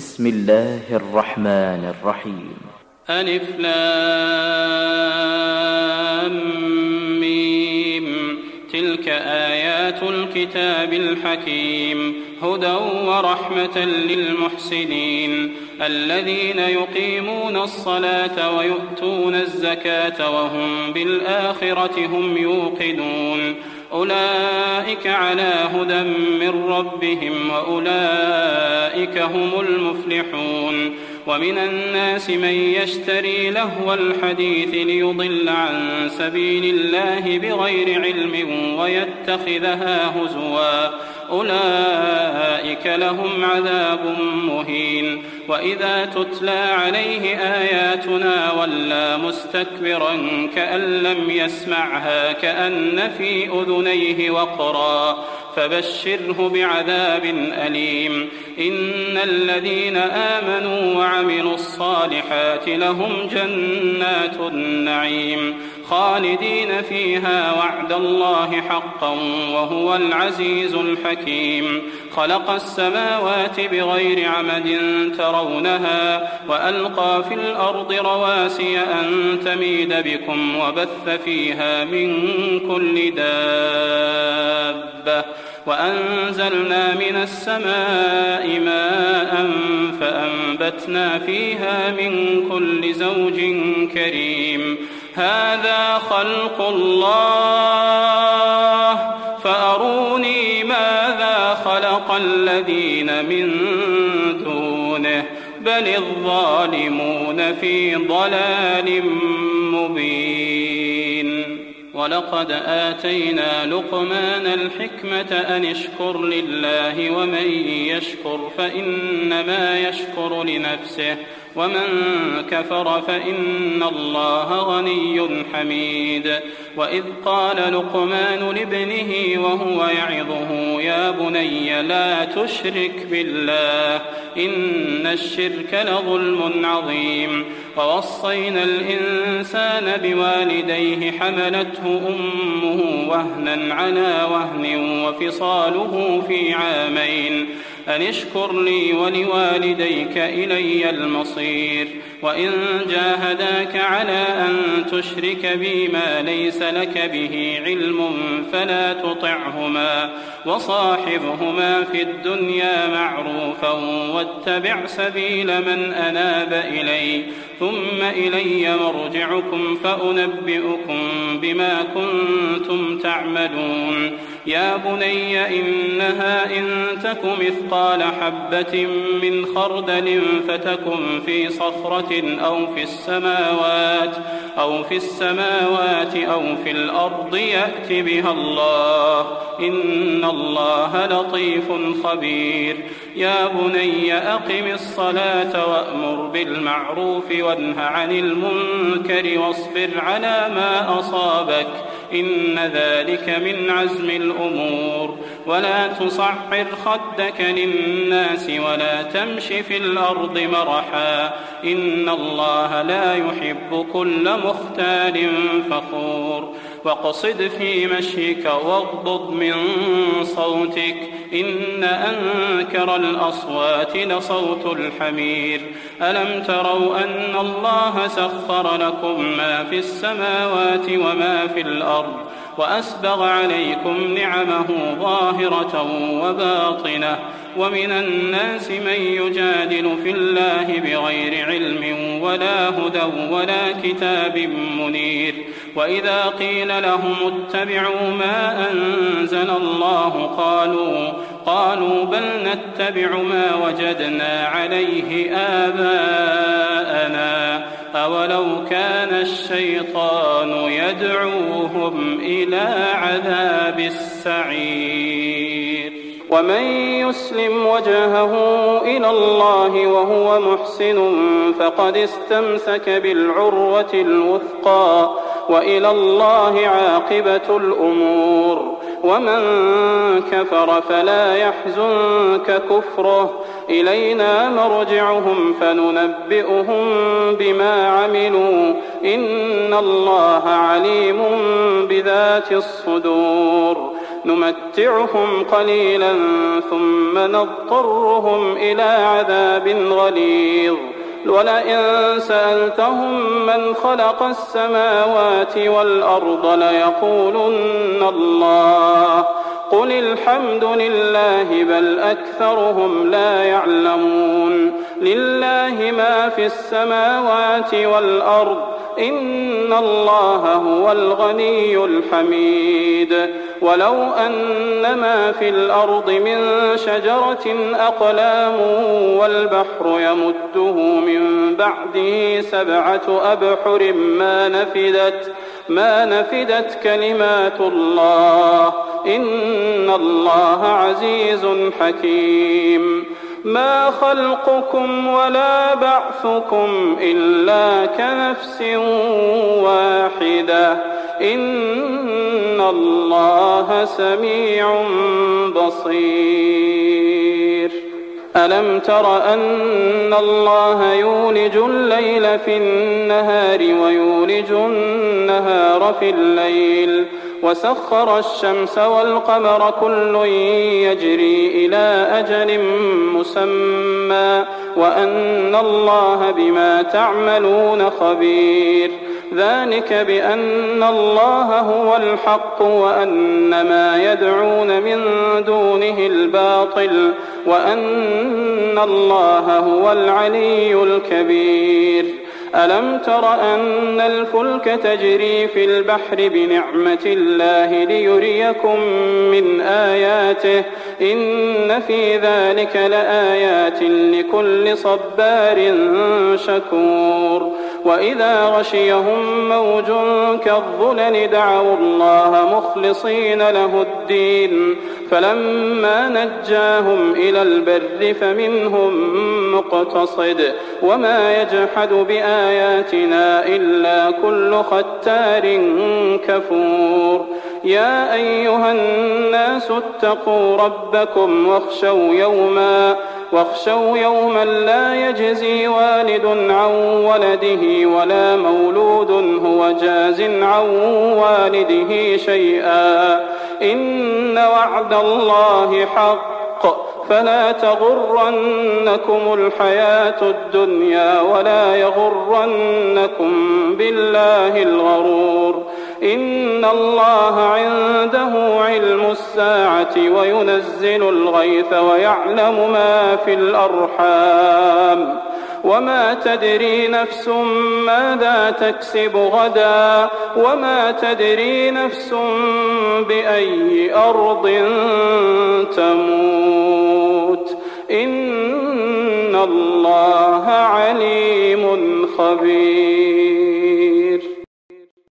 بسم الله الرحمن الرحيم. ألف لام ميم. تلك آيات الكتاب الحكيم هدى ورحمة للمحسنين الذين يقيمون الصلاة ويؤتون الزكاة وهم بالآخرة هم يوقنون أولئك على هدى من ربهم وأولئك هم المفلحون. ومن الناس من يشتري لهو الحديث ليضل عن سبيل الله بغير علم ويتخذها هزوا أولئك لهم عذاب مهين. وإذا تتلى عليه آياتنا ولى مستكبرا كأن لم يسمعها كأن في أذنيه وقرا فبشره بعذاب أليم. إن الذين آمنوا وعملوا الصالحات لهم جنات النعيم خالدين فيها وعد الله حقا وهو العزيز الحكيم. خلق السماوات بغير عمد ترونها وألقى في الأرض رواسي أن تميد بكم وبث فيها من كل دابة وأنزلنا من السماء ماء فأنبتنا فيها من كل زوج كريم. هذا خلق الله فأروني ماذا خلق الذين من دونه بل الظالمون في ضلال مبين. ولقد آتينا لقمان الحكمة أن اشكر لله ومن يشكر فإنما يشكر لنفسه ومن كفر فإن الله غني حميد. وإذ قال لقمان لابنه وهو يعظه يا بني لا تشرك بالله إن الشرك لظلم عظيم. ووصينا الإنسان بوالديه حملته أمه وهنا على وهن وفصاله في عامين أن اشكر لي ولوالديك إلي المصير. وإن جاهداك على أن تشرك بي ما ليس لك به علم فلا تطعهما وصاحبهما في الدنيا معروفا واتبع سبيل من أناب إلي ثم إلي مرجعكم فأنبئكم بما كنتم تعملون. يا بني إنها إن تك مثقال حبة من خردل فتكن في صخرة أو في السماوات أو في الأرض يأت بها الله إن الله لطيف خبير. يا بني أقم الصلاة وأمر بالمعروف وانه عن المنكر واصبر على ما أصابك إن ذلك من عزم الأمور. ولا تصعر خدك للناس ولا تمش في الأرض مرحا إن الله لا يحب كل مختال فخور. واقصد في مشيك واغضض من صوتك إن أنكر الأصوات لصوت الحمير. ألم تروا أن الله سخر لكم ما في السماوات وما في الأرض وأسبغ عليكم نعمه ظاهرة وباطنة. ومن الناس من يجادل في الله بغير علم ولا هدى ولا كتاب منير. وإذا قيل لهم اتبعوا ما أنزل الله قالوا بل نتبع ما وجدنا عليه آباءنا أولو كان الشيطان يدعوهم إلى عذاب السعير. ومن يسلم وجهه إلى الله وهو محسن فقد استمسك بالعروة الوثقى وإلى الله عاقبة الأمور. ومن كفر فلا يحزنك كفره إلينا مرجعهم فننبئهم بما عملوا إن الله عليم بذات الصدور. نمتعهم قليلا ثم نضطرهم إلى عذاب غليظ ولئن سألتهم من خلق السماوات والأرض ليقولن الله قل الحمد لله بل أكثرهم لا يعلمون لله ما في السماوات والأرض إن الله هو الغني الحميد ولو أن ما في الأرض من شجرة أقلام والبحر يمده من بعده 7 أبحر ما نفدت كلمات الله إن الله عزيز حكيم ما خلقكم ولا بعثكم إلا كنفس واحدة إن الله سميع بصير ألم تر أن الله يولج الليل في النهار ويولج النهار في الليل وسخر الشمس والقمر كل يجري إلى أجل مسمى وأن الله بما تعملون خبير ذلك بأن الله هو الحق وأن ما يدعون من دونه الباطل وأن الله هو العلي الكبير ألم تر أن الفلك تجري في البحر بنعمة الله ليريكم من آياته إن في ذلك لآيات لكل صبار شكور وإذا غشيهم موج كالظلل دعوا الله مخلصين له الدين فلما نجاهم إلى البر فمنهم مقتصد وما يجحد بآياتنا إلا كل ختار كفور يا أيها الناس اتقوا ربكم واخشوا يوما لا يجزي والد عن ولده ولا مولود هو جاز عن والده شيئا إن وعد الله حق فلا تغرنكم الحياة الدنيا ولا يغرنكم بالله الغرور إن الله عنده علم الساعة وينزل الغيث ويعلم ما في الأرحام وما تدري نفس ماذا تكسب غدا وما تدري نفس بأي أرض تموت إن الله عليم خبير